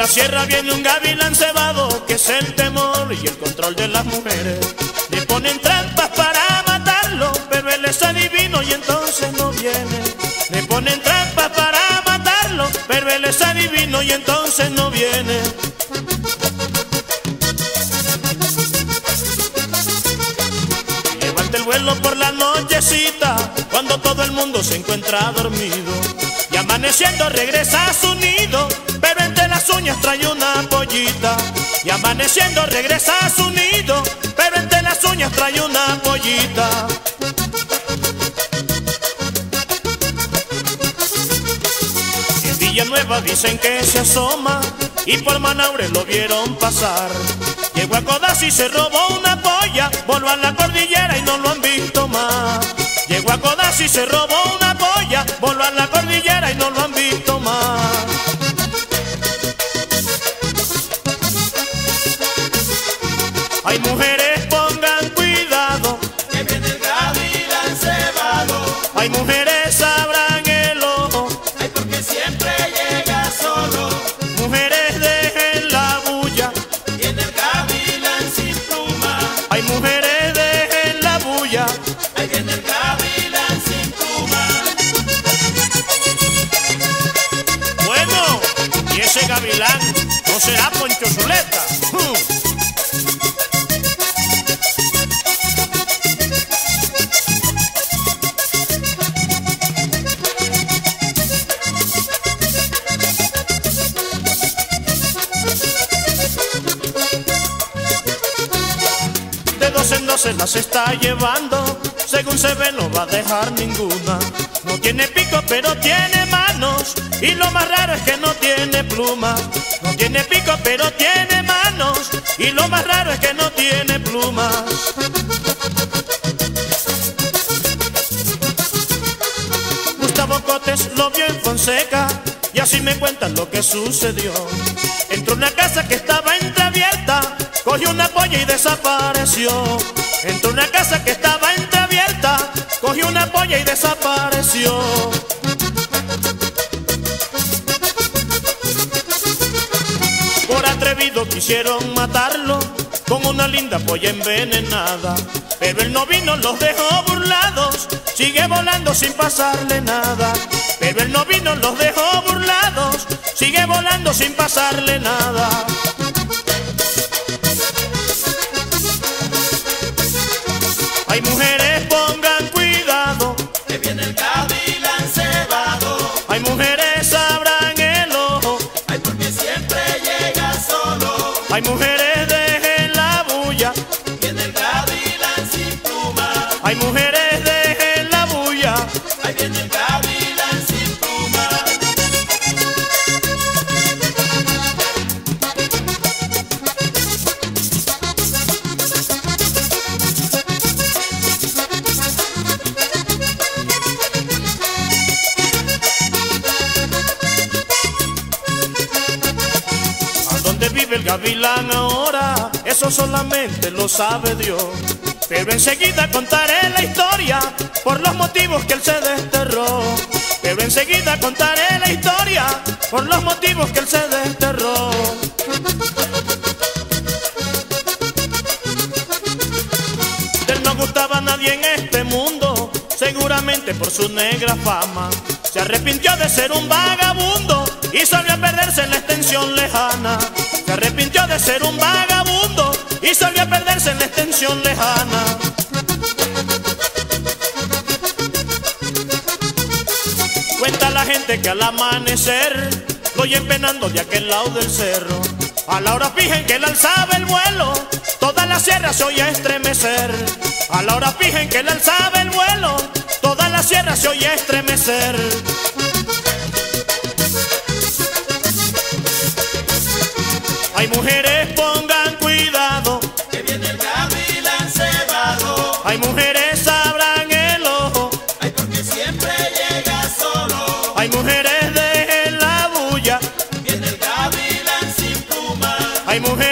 sierra viene un gavilán cebado, que es el temor y el control de las mujeres. Le ponen trampas para matarlo, pero él es adivino y entonces no viene. Le ponen trampas para matarlo, pero él es adivino y entonces no viene. Levanta el vuelo por la nochecita, cuando todo el mundo se encuentra dormido, y amaneciendo regresa a su nido, pero entre las uñas trae una pollita. Y amaneciendo regresa a su nido, pero entre las uñas trae una pollita. En Villanueva dicen que se asoma, y por Manaure lo vieron pasar. Llegó a Codazzi y se robó una polla, volvió a la cordillera y no lo han visto más. Llegó a Codazzi y se robó una polla, volvió a la cordillera y no lo han visto más. Hay mujeres, pongan cuidado, que viene el gavilán cebado. hay mujeres, abran el ojo, Ay, porque siempre llega solo. mujeres, dejen la bulla. Viene el gavilán sin pluma. Hay mujeres, dejen la bulla. Ahí viene el gavilán sin pluma. Bueno, y ese gavilán no será Poncho Zuleta. De dos en dos se las está llevando, según se ve no va a dejar ninguna. No tiene pico pero tiene manos, y lo más raro es que no tiene pluma. No tiene pico pero tiene manos, y lo más raro es que no tiene pluma. Gustavo Cotes lo vio en Fonseca, y así me cuentan lo que sucedió. Entró a una casa que estaba entreabierta, cogió una polla y desapareció. Entró a una casa que estaba entreabierta, cogió una polla y desapareció. Por atrevido quisieron matarlo, con una linda polla envenenada, pero él no vino, los dejó burlados, sigue volando sin pasarle nada. Pero él no vino, los dejó burlados, sigue volando sin pasarle nada. Hay mujeres, pongan cuidado, Que viene el gavilán cebado. hay mujeres, abran el ojo, Ay, porque siempre llega solo. hay mujeres, dejen la bulla. Viene el gavilán sin pluma. Hay mujeres, dejen la bulla. Ahí viene el gavilán sin pluma. ¿A dónde vive el gavilán ahora? Eso solamente lo sabe Dios. Pero enseguida contaré la historia, por los motivos que él se desterró. Pero enseguida contaré la historia, por los motivos que él se desterró. De él no gustaba a nadie en este mundo, seguramente por su negra fama. Se arrepintió de ser un vagabundo y salió a perderse en la extensión lejana. Se arrepintió de ser un vagabundo y salió a perderse en la extensión lejana. Cuenta la gente que al amanecer lo oyen penando de aquel lado del cerro. A la hora fija en que él alzaba el vuelo, toda la sierra se oía estremecer. A la hora fija en que él alzaba el vuelo, toda la sierra se oía estremecer. Hay mujeres, pongan cuidado, Que viene el gavilán cebado. hay mujeres, abran el ojo, Ay, porque siempre llega solo. hay mujeres, dejen la bulla. Viene el gavilán sin pluma. Hay mujeres